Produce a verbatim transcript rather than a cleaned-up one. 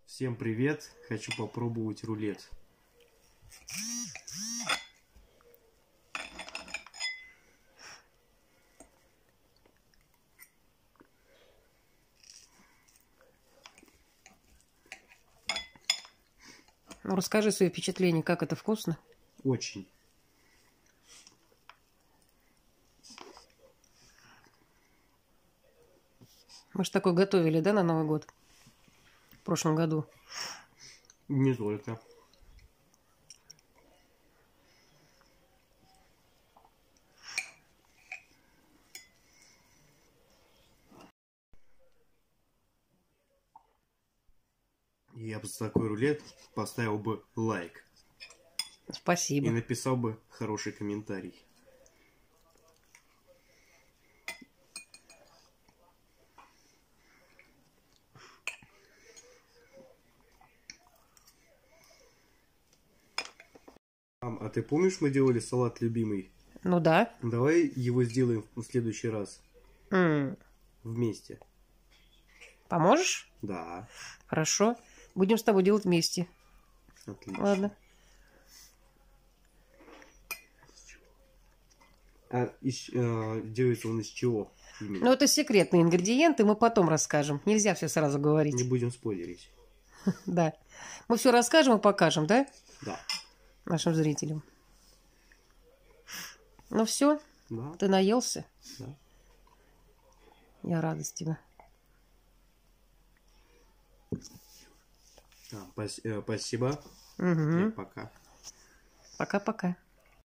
Всем привет! Хочу попробовать рулет. Ну, расскажи свои впечатления, как это вкусно? Очень. Мы же такое готовили, да, на Новый год? В прошлом году. Не только. Я бы за такой рулет поставил бы лайк. Спасибо. И написал бы хороший комментарий. Мам, а ты помнишь, мы делали салат любимый? Ну да. Давай его сделаем в следующий раз. М. Вместе. Поможешь? Да. Хорошо. Будем с тобой делать вместе. Отлично. Ладно. А из, э, делается он из чего? Именно? Ну, это секретные ингредиенты, мы потом расскажем. Нельзя все сразу говорить. Не будем спойлерить. Да. Мы все расскажем и покажем, да? Да. Нашим зрителям. Ну все, Да. ты наелся? Да. Я рада с тебя. А, пас- э, спасибо. Угу. И пока. Пока-пока.